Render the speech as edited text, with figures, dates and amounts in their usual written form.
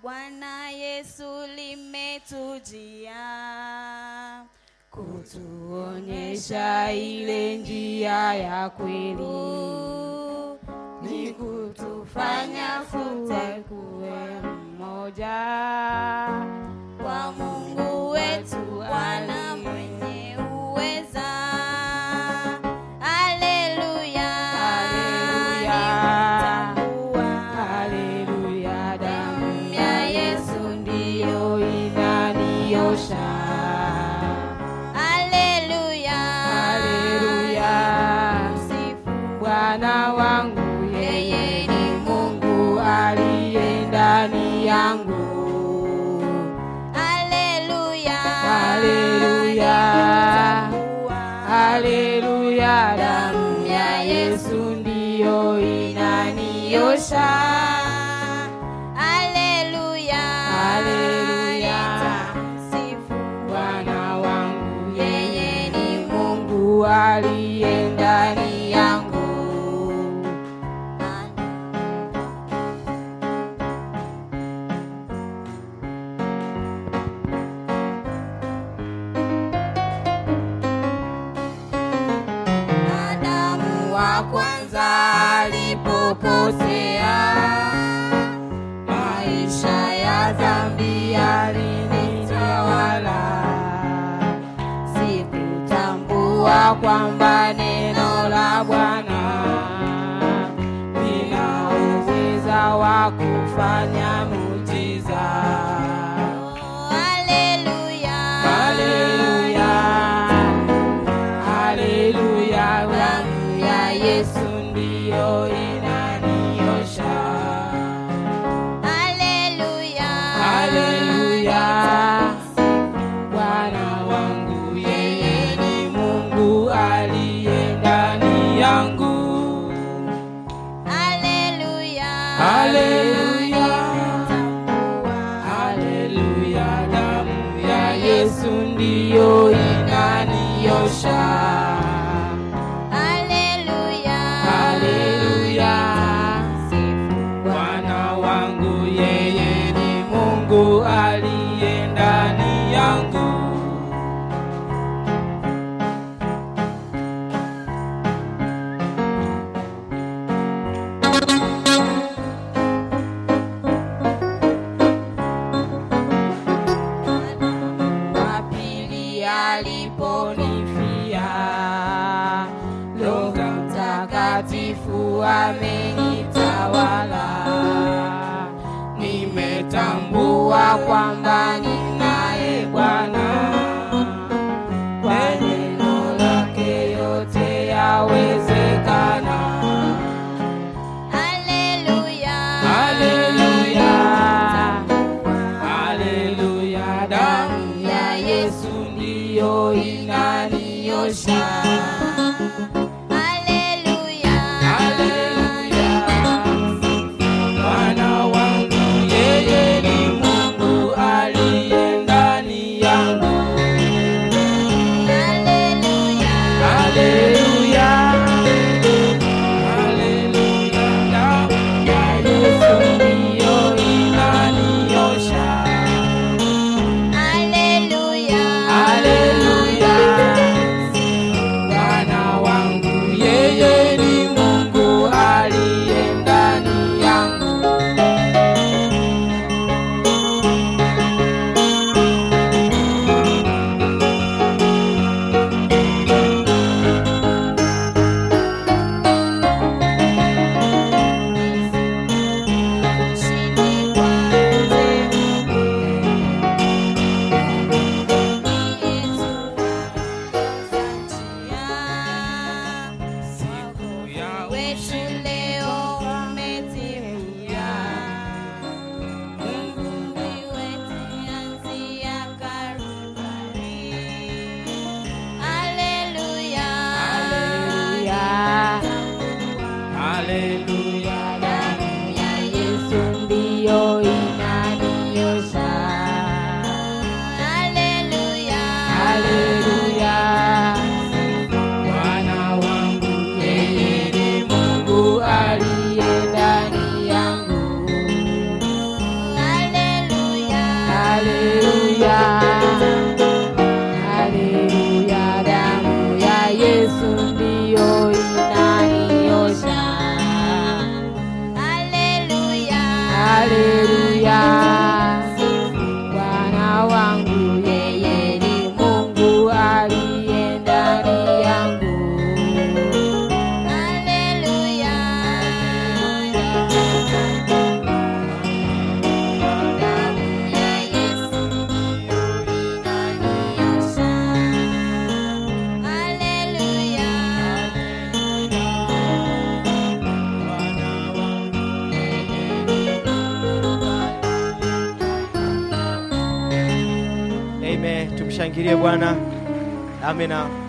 Bwana Yesu limetujia kutuonyesha ile njia ya kweli, ni kutufanya sote kuwe mmoja kwa Mungu wetu Bwana mwenye uweza. Haleluya, haleluya, haleluya, damu ya Yesu ndiyo inaniosha. haleluya, Haleluya, Bwana wangu yeye ni Mungu aliye ndani yangu. haleluya, Haleluya, haleluya, damu ya Yesu ndiyo inaniosha. haleluya, Haleluya, sifu Bwana wangu yeye ni Mungu aliye ndani yangu. Adamu wa kwanza alipokosea, maisha ya dhambi yalinitawala. Sikutambua kwamba neno la Bwana lina uweza wa kufanya muujiza. haleluya, Haleluya, haleluya, damu ya Yesu ndiyo inaniosha. haleluya, Haleluya, Bwana wangu yeye ni Mungu aliye ndani yangu. haleluya, Haleluya, haleluya, damu ya Yesu ndiyo inaniosha. haleluya, Haleluya, Bwana wangu yeye ni Mungu aliye ndani yangu. Wa pili aliponifia, Roho Mtakatifu amenitawala. Nimetambua kwamba ninaye Bwana, kwa neno lake yote yawezekana. haleluya, Haleluya, haleluya, damu ya Yesu ndiyo inaniosha. haleluya, Haleluya, Bwana wangu yeye ni Mungu aliye ndani yangu. haleluya, Haleluya, haleluya, damu ya Yesu ndiyo inaniosha. haleluya, Haleluya, Bwana wangu yeye ni Mungu aliye ndani yangu. Siku ya wetu leo umetimia. Mungu wetu anzia Kalvari. Haleluya, haleluya, damu ya Yesu ndiyo inaniosha. haleluya, Haleluya, Bwana wangu yeye ni Mungu aliye ndani yangu. haleluya, tumshangilie Bwana. Amina.